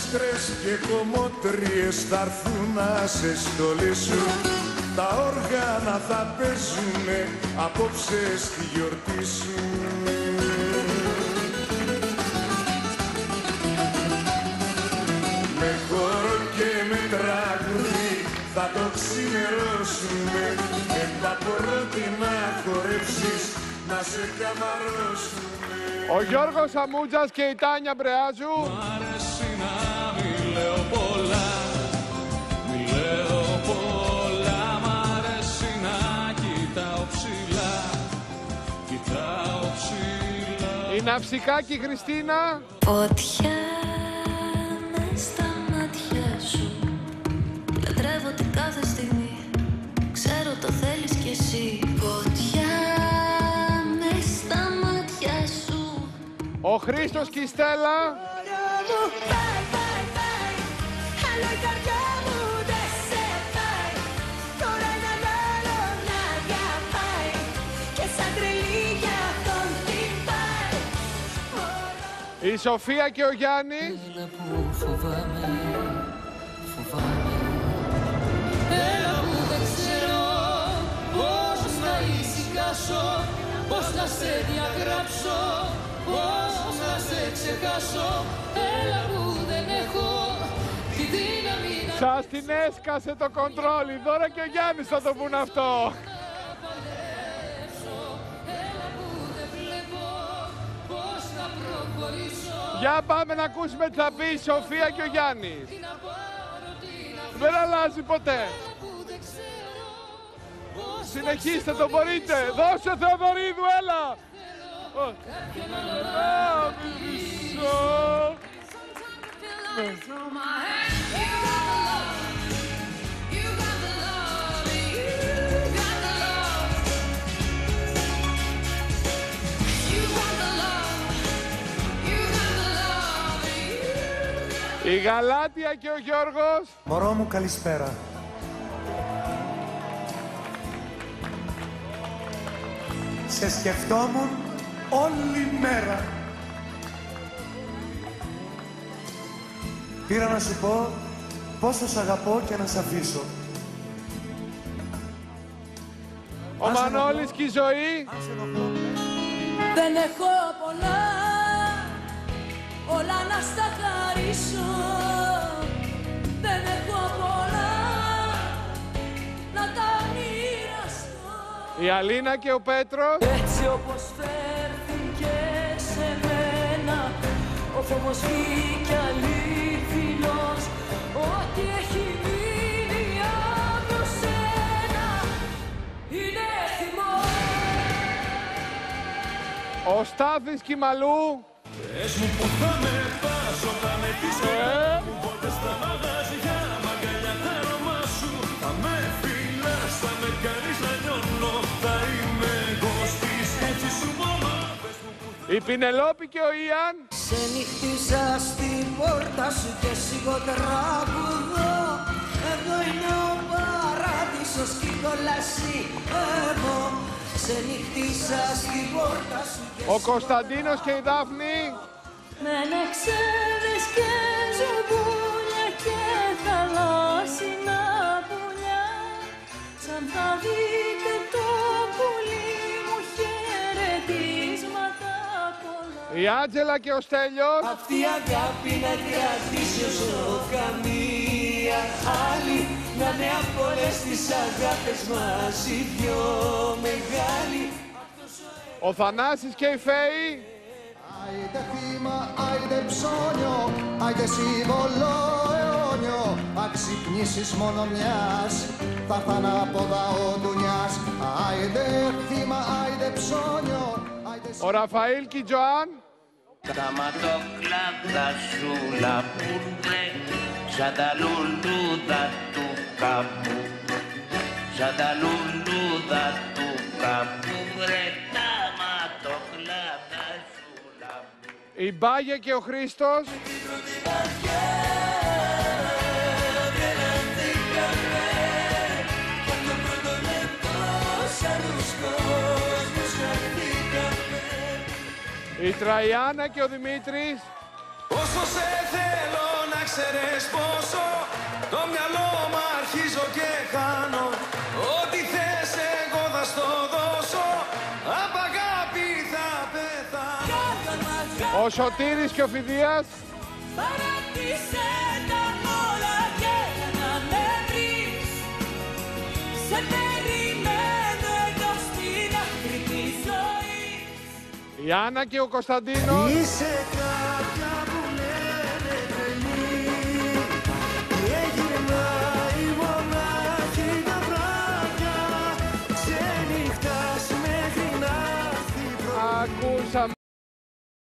άντρες και κομμότριες θα έρθουν να σε στολίσουν. Τα όργανα θα παίζουνε απόψε στη γιορτή σου. Με χώρο και με τραγούδι θα το ξημερώσουνε. Με παπορότι να χορέψεις, να σε καμαρώσουνε. Ο Γιώργος Αμούτζας και η Τάνια Μπρεάζου. Μ' αρέσει να μη λέω πολλά, μη λέω πολλά. Μ' αρέσει να κοιτάω ψηλά, κοιτάω ψηλά. Η Ναυσικάκη Χριστίνα. Φωτιά μες στα μάτια σου, λατρεύω την κάθε στιγμή, ξέρω το θέλεις κι εσύ. Φωτιά μες στα μάτια σου. Ο Χρήστος και η Στέλλα. Πάει, πάει, πάει, άλλο η καρδιά μου δεν σε πάει. Τώρα έναν άλλο να διαπάει και σαν τρελή για αυτόν την πάει. Η Σοφία και ο Γιάννης. Έλα που φοβάμαι, φοβάμαι. Έλα που δεν ξέρω πώς να ησυχάσω, πώς να σε διαγράψω, πώς να σε ξεχάσω. Έλα που δεν έχω τη δύναμη να... Σας την έσκασε το κοντρόλι. Δώρα και ο Γιάννης θα το πουν αυτό. Έλα που δεν βλέπω πώς να προχωρήσω. Για πάμε να ακούσουμε τι θα πει η Σοφία και ο Γιάννης. Δεν αλλάζει ποτέ. Συνεχίστε, το μπορείτε. Δώσε Θεοδωρίδου, έλα. Η Γαλάτια και ο Γιώργος. Μωρό μου, καλησπέρα. Σε σκεφτόμουν όλη μέρα. Πήρα να σου πω πόσο σ' αγαπώ και να σ' αφήσω. Ο Μανώλης και η Ζωή. Δεν έχω πολλά, όλα να στα χαρίσω. Δεν έχω πολλά, να τα μοιραστώ. Η Αλίνα και ο Πέτρος. Έτσι όπως φέρθηκε σε μένα, ο φόβος βγήκε αλήθινος. Ό,τι έχει μείνει από σένα είναι θυμός. Ο Στάθης Κιμαλού. Πες μου που θα με πας όταν με πεις μου πότε στα μαγαζιά, μαγκαλιά τα αρώμα σου. Θα με φυλάς, θα με κάνεις να νιώνω, θα είμαι εγώ στις σκέψεις σου μόνο. Η Πινελόπη και ο Ιαν. Σε νυχτίσα στην πόρτα σου και σιγό τραγουδώ. Εδώ είναι ο παράδεισος κι κολλάσει εγώ. Σε νυχτίσα στην πόρτα σου και Ο Κωνσταντίνος και η Δάφνη. Με νεξέδες και ζουμπούλια και θαλάσσινα πουλιά, σαν θα δείτε το πουλί μου χαιρετίσματα πολλά. Η Άντζελα και ο Στέλιος. αυτή η αγάπη να κρατήσει όσο καμία άλλη, να είναι από όλες τις αγάπες μαζί πιο μεγάλη. Ο Θανάσης και η Φαίη. Άιντε θύμα, άιντε ψώνιο, άιντε σύμβολο αιώνιο. Αν ξυπνήσεις μόνο μιας, θα έρθ' ανάποδα ο ντουνιάς. Άιντε θύμα, άιντε ψώνιο, άιντε Ο Ραφαήλ και η Τζοάν. Τα ματοκλάδα σου λαπούρνε, σαν τα λουλούδα του καπού. Σαν τα λουλούδα του καπού, βρε τα ματοκλάδα σου λαπούρνε. Η Μπάγια και ο Χρήστος. Η Τραϊάννα και ο Δημήτρης. Όσο σε θέλω να ξέρεις πόσο το μυαλό μου αρχίζω και χάνω. Ό,τι θες εγώ θα στο δώσω, απ' αγάπη θα πεθάνω. Ο Σωτήρης και ο Φιδίας. Παράτησε τα όλα και να με βρεις. Σε περιμένω εδώ στην άκρη της ζωής. Η Άννα και ο Κωνσταντίνος. Είσαι